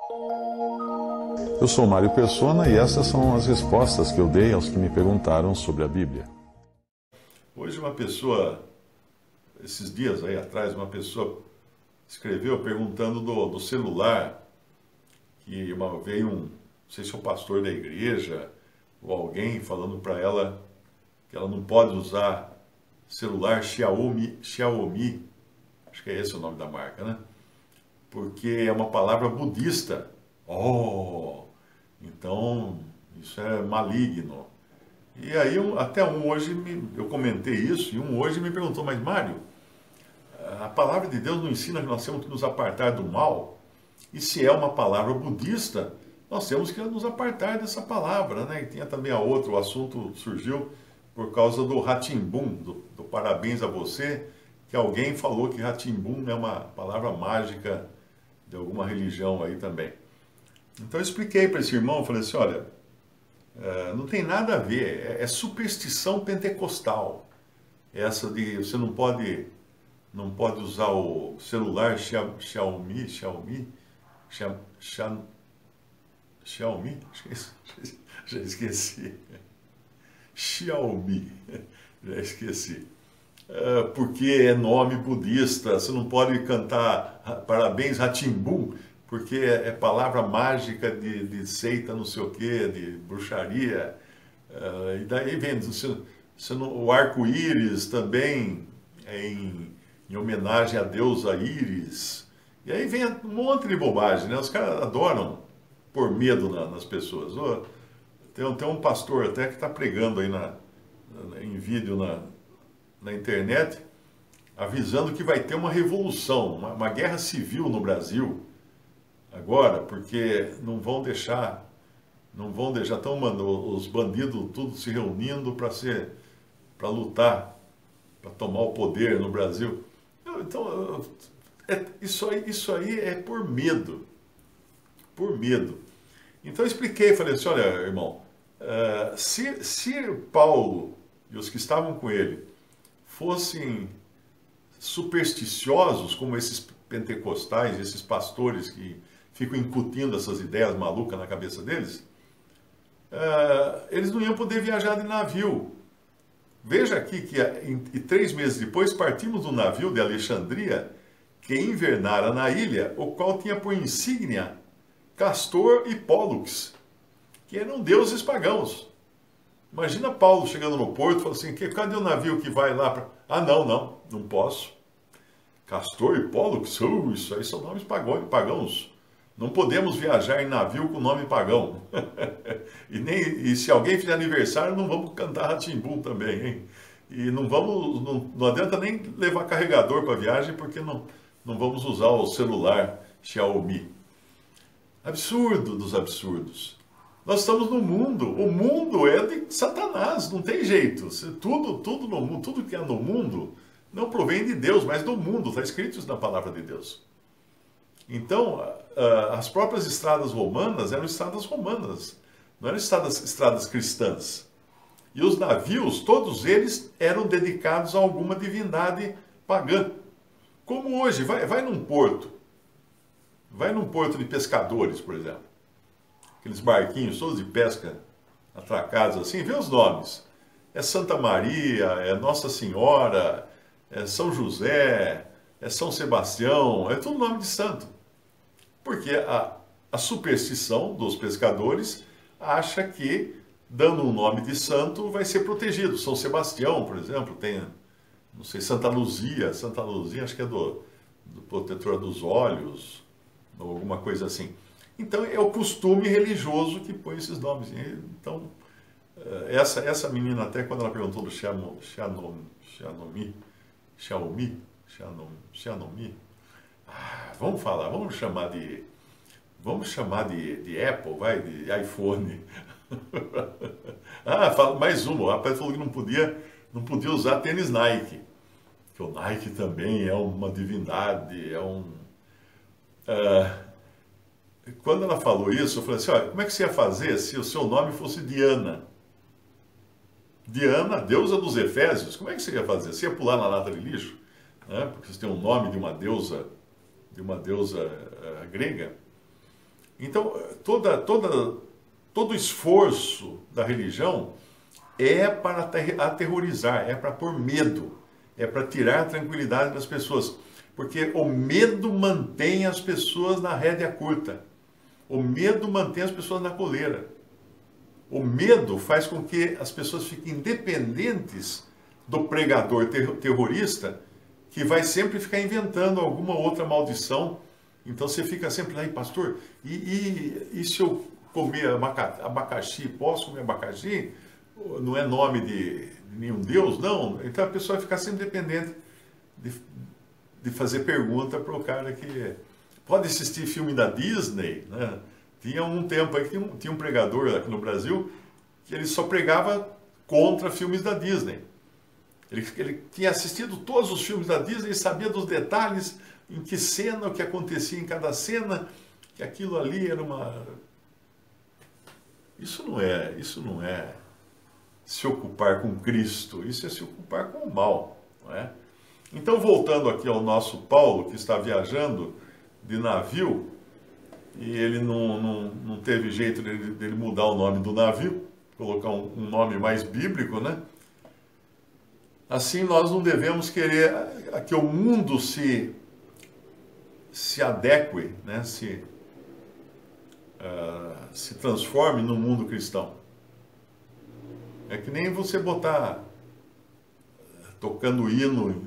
Eu sou Mário Persona e essas são as respostas que eu dei aos que me perguntaram sobre a Bíblia. Hoje uma pessoa, esses dias aí atrás, uma pessoa escreveu perguntando do celular, que veio não sei se é um pastor da igreja ou alguém falando para ela que ela não pode usar celular Xiaomi, acho que é esse o nome da marca, né? Porque é uma palavra budista. Oh, então isso é maligno. E aí hoje eu comentei isso e hoje me perguntou, mas Mário, a palavra de Deus nos ensina que nós temos que nos apartar do mal, e se é uma palavra budista, nós temos que nos apartar dessa palavra, né? E tinha também o assunto surgiu por causa do Ratimbum, do parabéns a você, que alguém falou que Ratimbum é uma palavra mágica de alguma religião aí também. Então eu expliquei para esse irmão, falei assim, olha, não tem nada a ver, é superstição pentecostal. Essa de você não pode usar o celular Xiaomi, acho que é isso, já esqueci. Xiaomi, já esqueci. Porque é nome budista, você não pode cantar parabéns Ratimbum, porque é palavra mágica de seita, não sei o quê, de bruxaria. E daí vem o arco-íris também é em homenagem à deusa Íris. E aí vem um monte de bobagem, né? Os caras adoram pôr medo nas pessoas. Tem um pastor até que está pregando aí em vídeo na internet, avisando que vai ter uma revolução, uma guerra civil no Brasil agora, porque não vão deixar, estão mandando os bandidos tudo se reunindo para lutar, para tomar o poder no Brasil. Então, isso aí é por medo. Por medo. Então eu expliquei, falei assim, olha, irmão, se Paulo e os que estavam com ele fossem supersticiosos, como esses pentecostais, esses pastores que ficam incutindo essas ideias malucas na cabeça deles, eles não iam poder viajar de navio. Veja aqui que 3 meses depois partimos do navio de Alexandria, que invernara na ilha, o qual tinha por insígnia Castor e Pólux, que eram deuses pagãos. Imagina Paulo chegando no porto e falando assim, cadê o navio que vai lá para... Ah, não posso. Castor e Pólux, isso aí são nomes pagãos. Não podemos viajar em navio com nome pagão. E se alguém fizer aniversário, não vamos cantar Ratimbum também, hein? E não adianta nem levar carregador para viagem, porque não vamos usar o celular Xiaomi. Absurdo dos absurdos. Nós estamos no mundo. O mundo é de Satanás, não tem jeito. Tudo no mundo, tudo que é no mundo não provém de Deus, mas do mundo. Está escrito isso na palavra de Deus. Então, as próprias estradas romanas eram estradas romanas, não eram estradas cristãs. E os navios, todos eles, eram dedicados a alguma divindade pagã. Como hoje, vai num porto de pescadores, por exemplo. Aqueles barquinhos todos de pesca atracados assim, vê os nomes. É Santa Maria, é Nossa Senhora, é São José, é São Sebastião, é tudo nome de santo. Porque a superstição dos pescadores acha que, dando um nome de santo, vai ser protegido. São Sebastião, por exemplo, tem, não sei, Santa Luzia acho que é do protetor dos olhos, ou alguma coisa assim. Então é o costume religioso que põe esses nomes. Então, essa menina até quando ela perguntou do Xiaomi, vamos chamar de Apple, de iPhone. Fala mais uma, o rapaz falou que não podia usar tênis Nike, que o Nike também é uma divindade, quando ela falou isso, eu falei assim, olha, como é que você ia fazer se o seu nome fosse Diana? Diana, deusa dos Efésios, como é que você ia fazer? Você ia pular na lata de lixo? Né? Porque você tem o nome de uma deusa grega. Então, todo esforço da religião é para aterrorizar, é para pôr medo, é para tirar a tranquilidade das pessoas. Porque o medo mantém as pessoas na rédea curta. O medo mantém as pessoas na coleira. O medo faz com que as pessoas fiquem dependentes do pregador terrorista, que vai sempre ficar inventando alguma outra maldição. Então você fica sempre lá, pastor, e se eu comer abacaxi, posso comer abacaxi? Não é nome de nenhum Deus, não. Então a pessoa vai ficar sempre dependente de fazer pergunta para o cara que pode assistir filme da Disney, né? Tinha um tempo aí que tinha um pregador aqui no Brasil que ele só pregava contra filmes da Disney. Ele tinha assistido todos os filmes da Disney e sabia dos detalhes, em que cena, o que acontecia em cada cena, que aquilo ali era uma... Isso não é se ocupar com Cristo, isso é se ocupar com o mal, não é? Então, voltando aqui ao nosso Paulo, que está viajando de navio, e ele não teve jeito dele mudar o nome do navio, colocar um nome mais bíblico, né? Assim, nós não devemos querer que o mundo se adeque, né? se transforme no mundo cristão. É que nem você botar tocando hino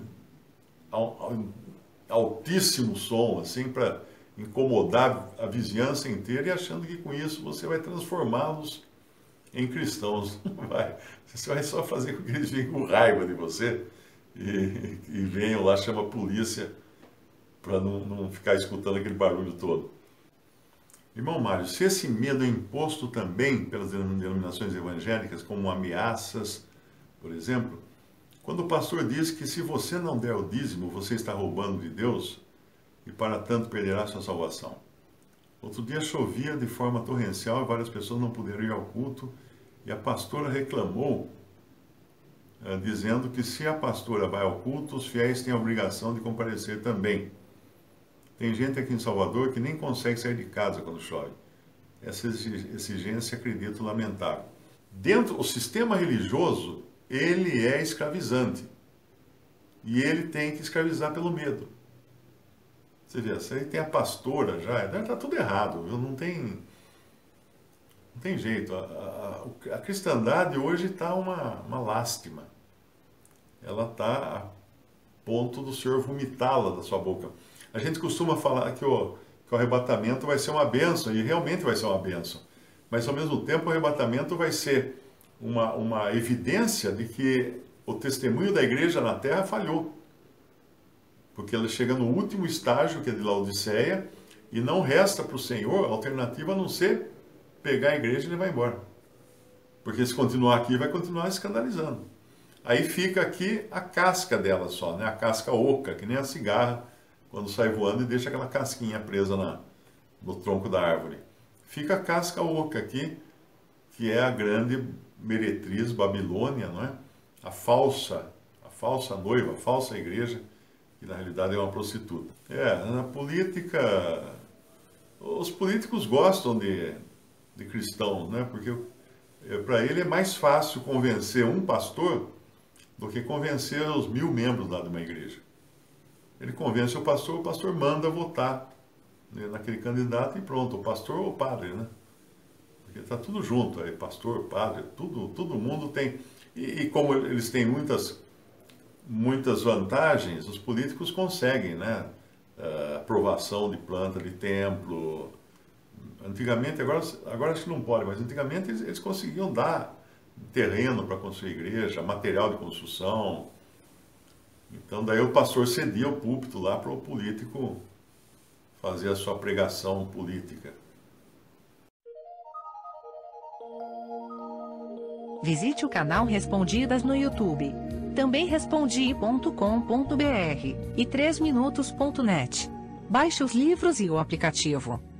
altíssimo som, assim, para incomodar a vizinhança inteira e achando que com isso você vai transformá-los em cristãos. Não vai. Você vai só fazer com que eles fiquem com raiva de você e venham lá, chama a polícia para não ficar escutando aquele barulho todo. Irmão Mário, se esse medo é imposto também pelas denominações evangélicas, como ameaças, por exemplo, quando o pastor diz que se você não der o dízimo, você está roubando de Deus e para tanto perderá sua salvação. Outro dia chovia de forma torrencial e várias pessoas não puderam ir ao culto e a pastora reclamou, dizendo que se a pastora vai ao culto, os fiéis têm a obrigação de comparecer também. Tem gente aqui em Salvador que nem consegue sair de casa quando chove. Essa exigência, acredito, lamentável. O sistema religioso, ele é escravizante. E ele tem que escravizar pelo medo. Você vê, aí tem a pastora já, está tudo errado, viu? Não tem jeito. A cristandade hoje está uma lástima. Ela está a ponto do Senhor vomitá-la da sua boca. A gente costuma falar que o arrebatamento vai ser uma bênção, e realmente vai ser uma bênção. Mas, ao mesmo tempo, o arrebatamento vai ser uma evidência de que o testemunho da igreja na terra falhou. Porque ela chega no último estágio, que é de Laodiceia, e não resta para o Senhor alternativa a não ser pegar a igreja e levar embora. Porque se continuar aqui, vai continuar escandalizando. Aí fica aqui a casca dela só, né? A casca oca, que nem a cigarra, quando sai voando e deixa aquela casquinha presa no tronco da árvore. Fica a casca oca aqui, que é a grande meretriz Babilônia, não é? A falsa noiva, a falsa igreja, que na realidade é uma prostituta. Na política, os políticos gostam de cristãos, né? Porque para ele é mais fácil convencer um pastor do que convencer os 1000 membros lá de uma igreja. Ele convence o pastor manda votar, né, naquele candidato e pronto, o pastor ou o padre, né? Porque está tudo junto, aí pastor, padre, todo mundo tem. E como eles têm muitas vantagens, os políticos conseguem, né? Aprovação de planta de templo. Antigamente, agora acho que não pode, mas antigamente eles conseguiam dar terreno para construir igreja, material de construção. Então daí o pastor cedia o púlpito lá para o político fazer a sua pregação política. Visite o canal Respondidas no YouTube. Também respondi.com.br e 3minutos.net. Baixe os livros e o aplicativo.